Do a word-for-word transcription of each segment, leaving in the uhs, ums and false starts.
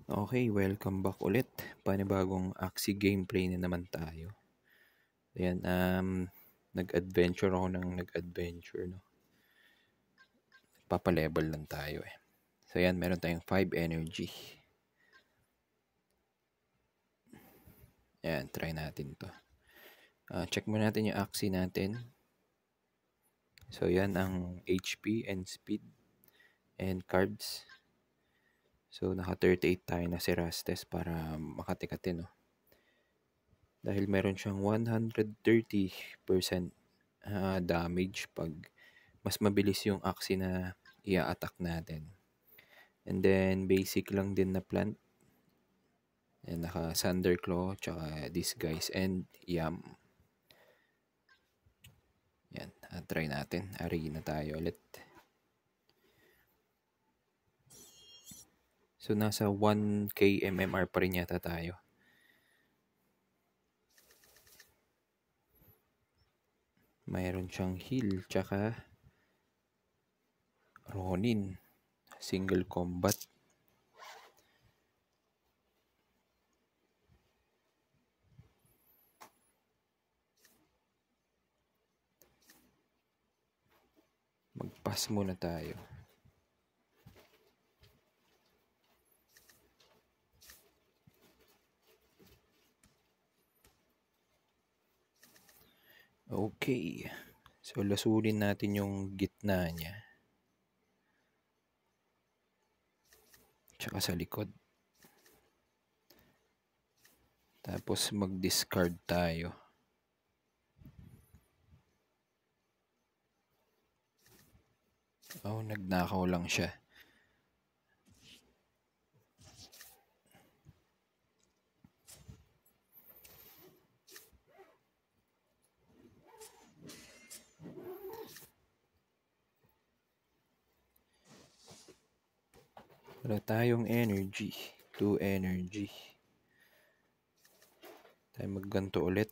Okay, welcome back ulit. Panibagong Axie gameplay na naman tayo. Ayan, um, nag-adventure ako ng nag-adventure, no? Papalevel lang tayo eh. So ayan, meron tayong five energy. Ayan, try natin to. Uh, check mo natin yung Axie natin. So yan ang H P and speed and cards. So naka thirty-eight tayo na si Rastes para makatikatin, no? Dahil meron siyang one hundred thirty percent uh, damage pag mas mabilis yung Axie na i-attack natin. And then basic lang din na plant. And naka Thunderclaw, tsaka Disguise and Yam. Yan, uh, try natin. Arena tayo ulit. So nasa one K M M R pa rin yata tayo. Mayroon siyang heal, tsaka Ronin. Single combat. Mag-pass muna tayo. Okay. So lasunin natin yung gitna niya. Tsaka sa likod. Tapos mag-discard tayo. Oh, nagnakaw lang siya. Wala tayong energy. two energy. Tayo magganto ulit.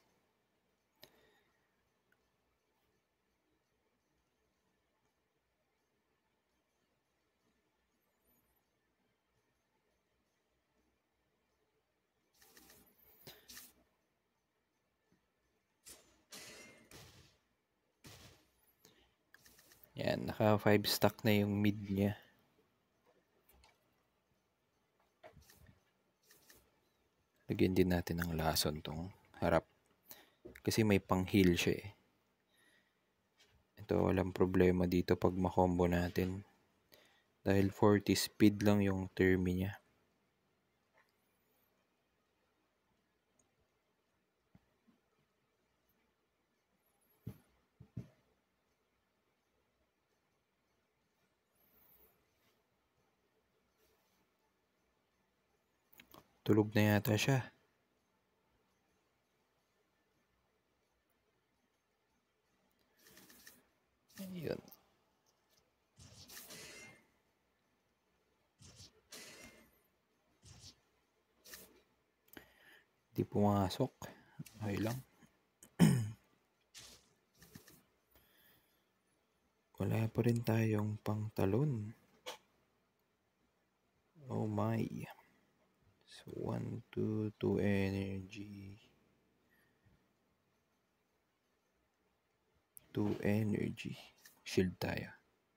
Yan, naka five stack na yung mid niya. Lagyan din natin ng lason tong harap. Kasi may pang-heal siya eh. Ito, walang problema dito pag makombo natin. Dahil forty speed lang yung term niya. Tulog na yata siya. Ayun. Di pumasok. Okay lang. Wala pa rin tayong pangtalon. Oh my. So, one, two, two energy. two energy. Shield tayo.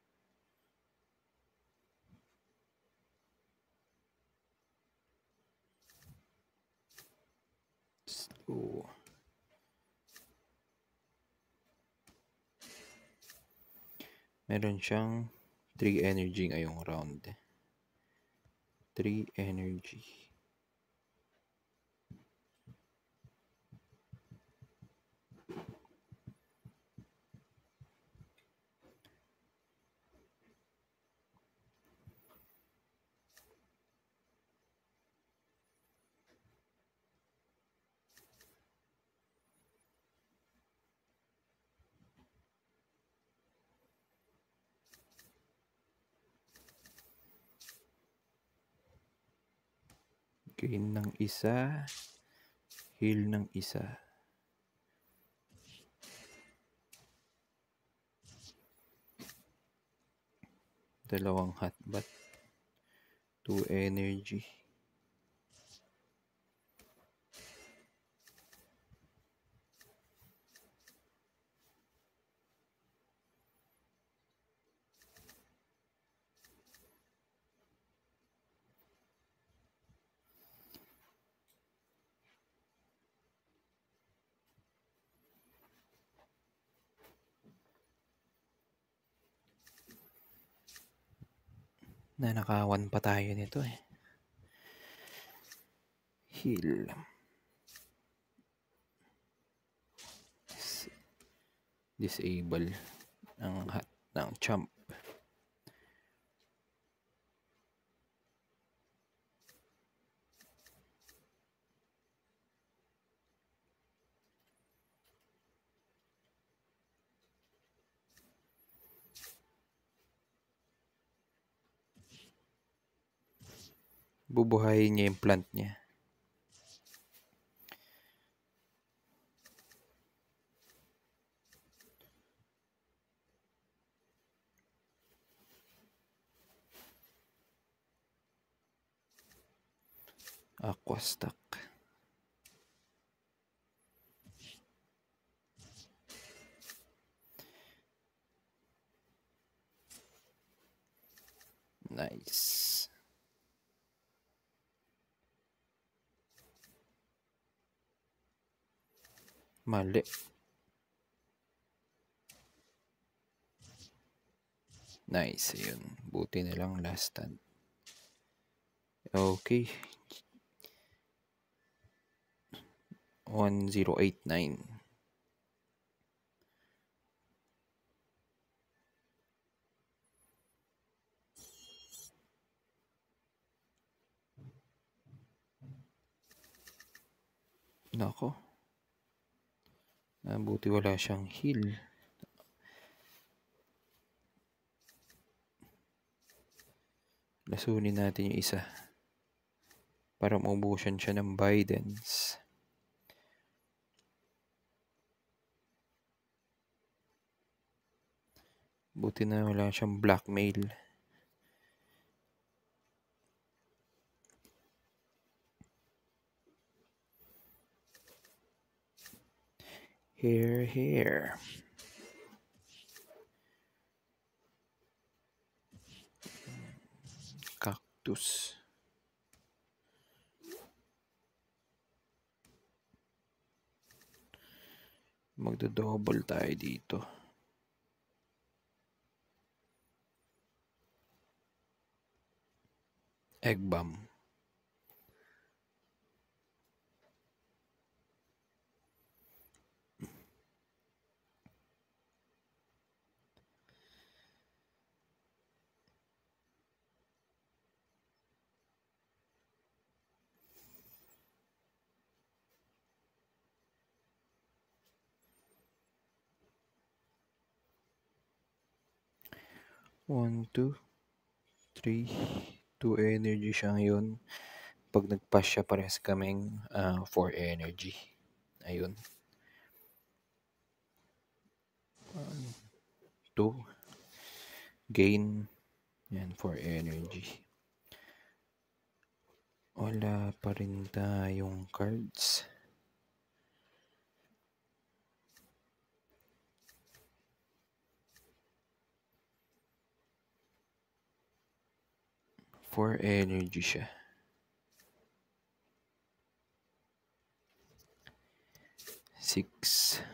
So, meron siyang three energy ngayong round. three energy. Gain ng isa. Heal ng isa. Dalawang hotbat. two energy. Na nakawan pa tayo nito eh. Heal. Disable ang hat ng champ. Bubuhayin niya yung plant niya. Aqua stack. Nice. Mali. Nice. Yun. Buti na lang last stand. Okay. one zero eight nine. Nako. Ah, buti wala siyang heal. Lasunin natin yung isa. Para maubusan siya ng Bidens. Buti na wala siyang blackmail. Here, here. Cactus. Magdo-double tayo dito. Egg bomb. One, two, three. Two energy siya ngayon. Pag nag-pass siya, parehas kaming uh, four energy. Ayun. One, two. Gain. Yan, four energy. Wala pa rin tayong cards. four energy siya. six.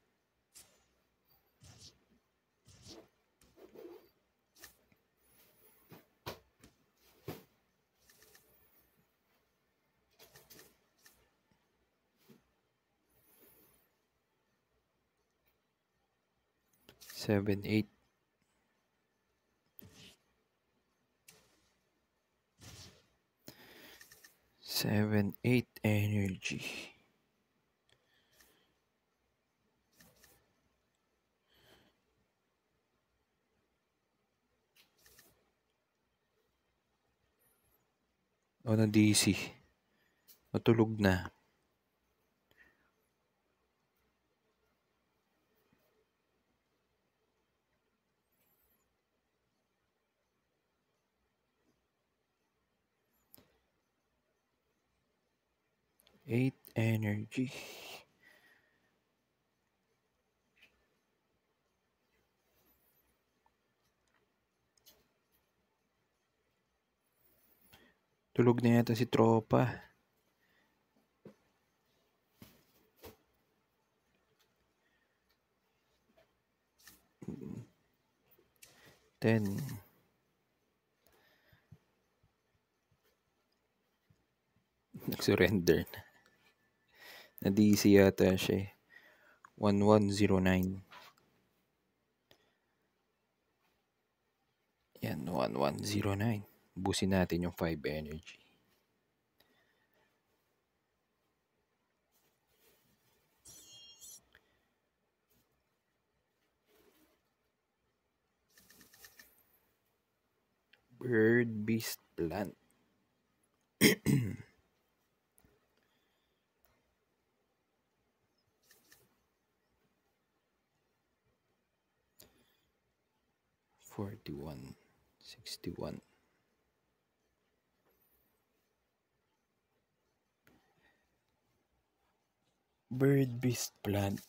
seven, eight. seven, eight energy. O, na D C. Matulog na. eight energy. Tulog na yata si tropa. ten. Nag-surrender na. Na-D C yata siya eh. one one zero nine. Yan, one one zero nine. Busin natin yung five energy. Bird, beast, plant. forty-one, sixty-one. Bird, beast, plant.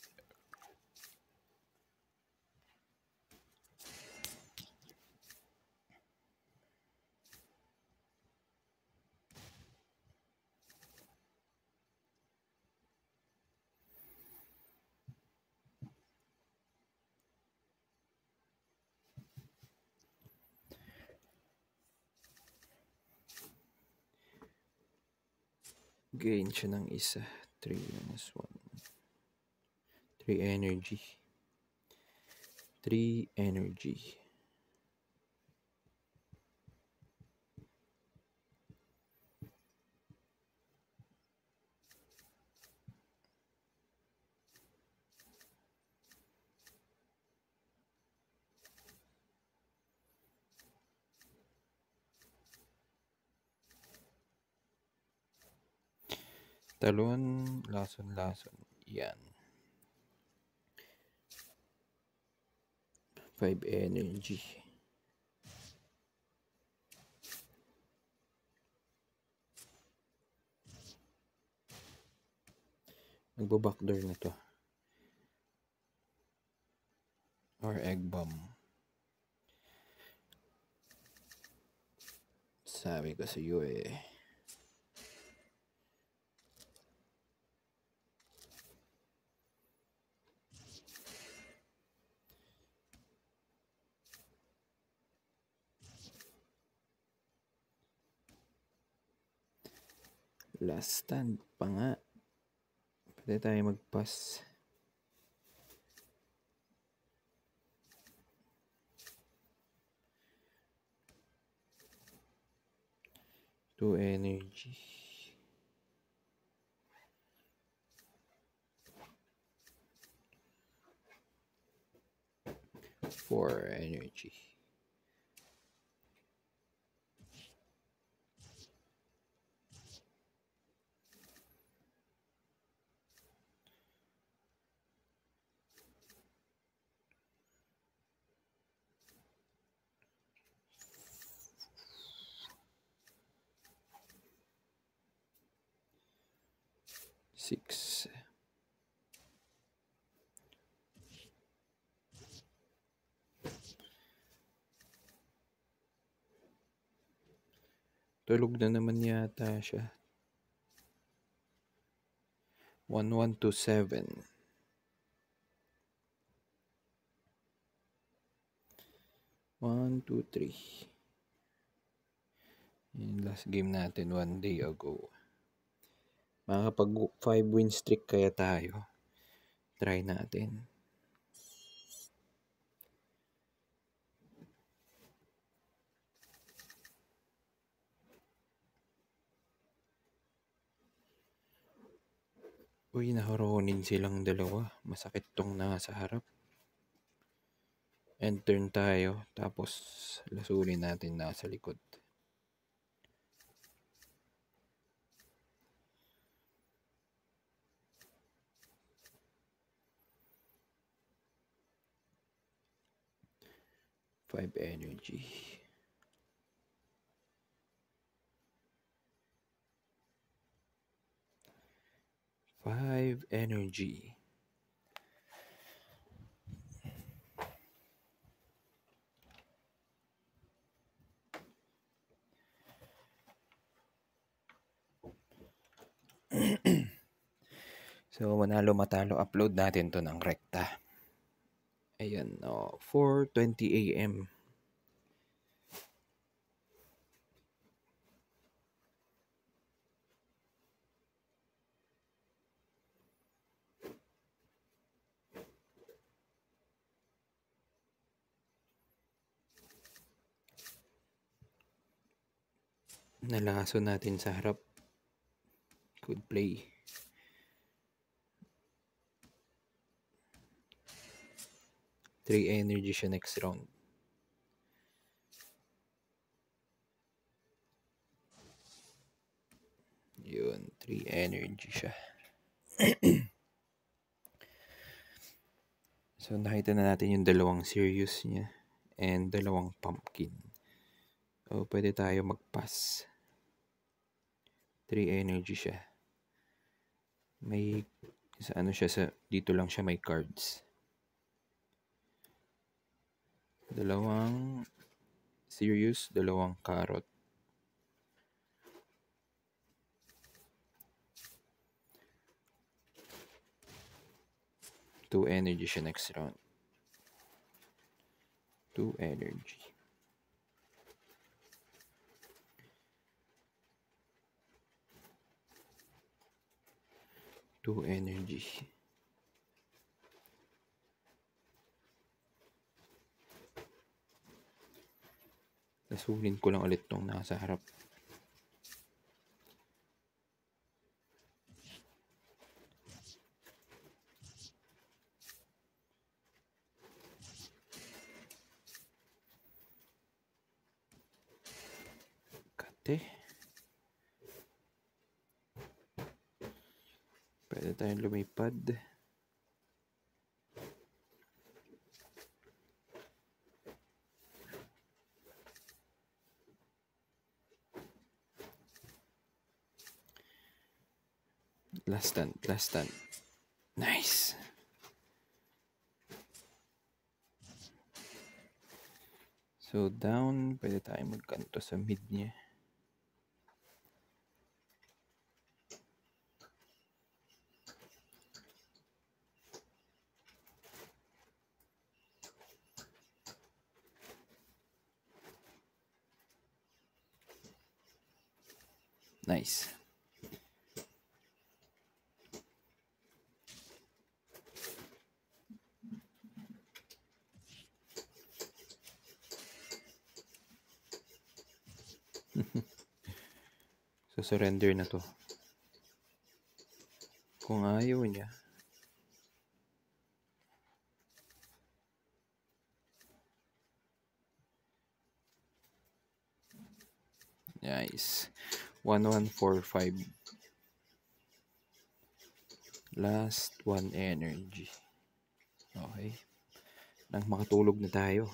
Gain siya ng isa. three minus one. three energy. three energy. Talon, lason-lason. Yan. five energy. Magbo-backdoor na to. Or egg bomb. Sabi ko sa iyo eh. Last stand pa nga. Pwede tayo mag-pass. Two energy. Four energy. Six. Tulog na naman yata siya. one one two seven. one two three. Yung last game natin one day ago. Makakapag five win streak kaya tayo. Try natin. Uy, nakaronin silang dalawa. Masakit tong nasa harap. End turn tayo. Tapos lasunin natin nasa likod. Five energy. Five energy. So, manalo matalo, upload natin to ng rekta. Ayan, oh, four twenty a m Nalaso natin sa harap. Good play. three energy siya next round. Yun, three energy siya. So, nakita na natin yung dalawang serious niya and dalawang pumpkin. So, pwede tayo mag-pass. three energy siya. May, sa ano siya, sa, dito lang siya may cards. Dalawang serious, dalawang carrot. Two energy siya next round. Two energy. Two energy. Nasunin ko lang ulit tong nasa harap. Kate. Pwede tayong lumipad. Last stand, last stand. Nice. So down, pwede tayong magkanto sa mid niya. Nice. So surrender na to. Kung ayaw niya, nice. one one four five. Last one energy. Okay. Nang makatulog na tayo.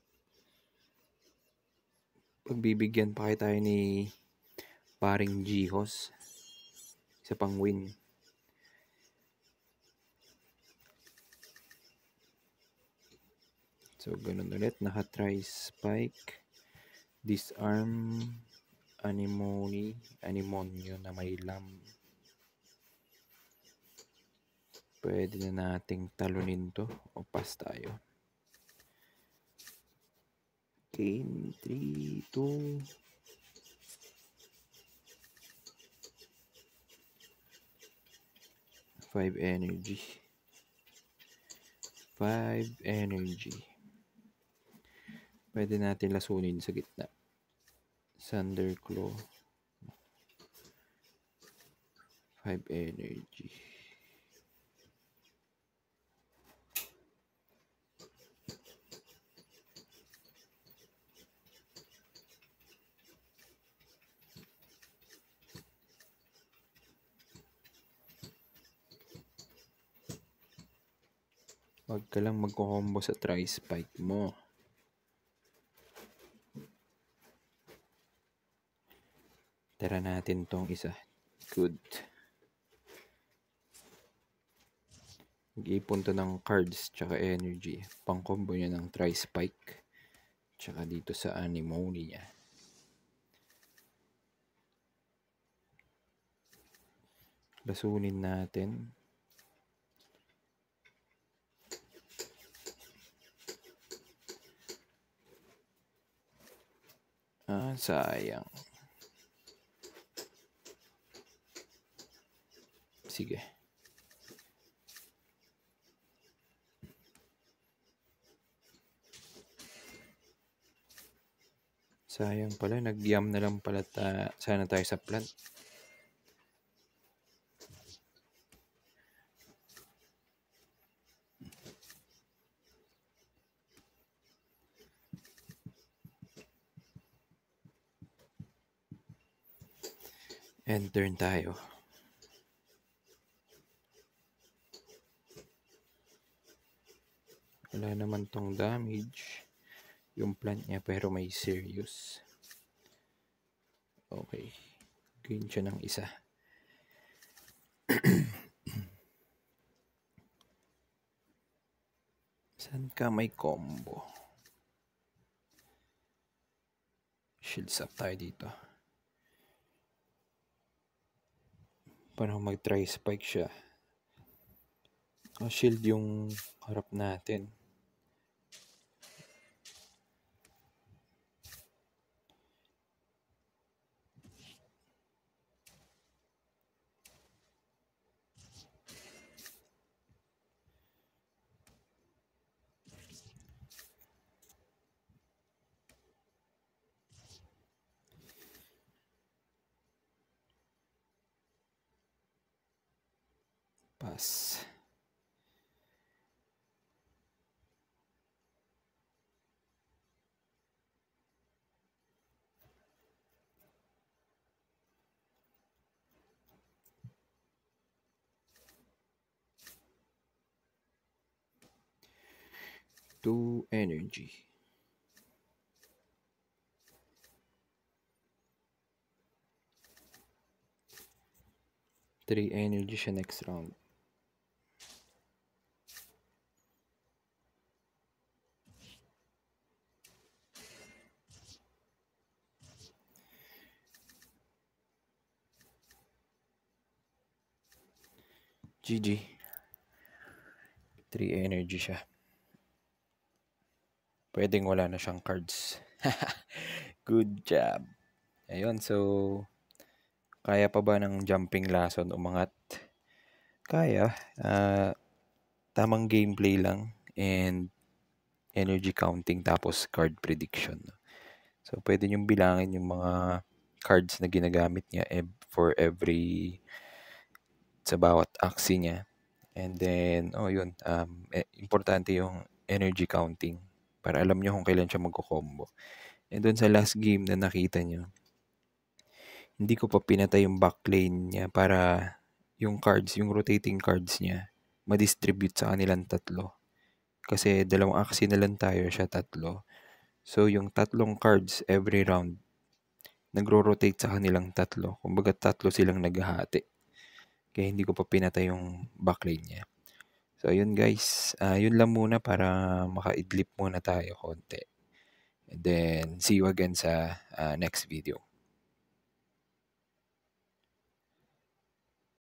Pagbibigyan pa kayo tayo ni paring Jihos. Isa pang win. So, ganun ulit. Naka-try spike. Disarm. Anemone. Anemonyo na may lamb. Pwede na nating talunin to. O pass tayo. Okay. three, two. five energy. five energy. Pwede natin lasunin sa gitna. Thunderclaw. five energy. Huwag ka lang magko-combo sa tri-spike mo. Tara natin tong isa. Good. Mag-iipon to ng cards tsaka energy. Pang-combo niya ng tri-spike. Tsaka dito sa anemone niya. Lasunin natin. Ah, sayang. Sige. Sayang pala, nag-yam na lang pala ta sana tayo sa plant. And turn tayo. Wala naman tong damage yung plant niya, pero may serious. Okay. Gain siya ng isa. Saan ka may combo? Shields up tayo dito. Para mag-try spike siya. Shield yung harap natin. Pass. Two energy. Three energy siya next round. G G. Three energy siya. Pwedeng wala na siyang cards. Good job. Ayun, so kaya pa ba ng jumping lason umangat? Kaya. Uh, tamang gameplay lang and energy counting tapos card prediction. So pwede niyong bilangin yung mga cards na ginagamit niya for every sa bawat aksi niya. And then, oh yun, um, eh, importante yung energy counting para alam nyo kung kailan siya magko-combo. And then sa last game na nakita nyo, hindi ko pa pinatay yung backlane niya para yung cards, yung rotating cards niya, ma-distribute sa kanilang tatlo. Kasi dalawang aksi na lang tayo, siya tatlo. So yung tatlong cards every round, nagro-rotate sa kanilang tatlo. Kumbaga tatlo silang naghahati. Kaya hindi ko pa pinatay yung backlane niya. So, yun guys. Uh, yun lang muna para maka-idlip muna tayo konti. And then, see you again sa uh, next video.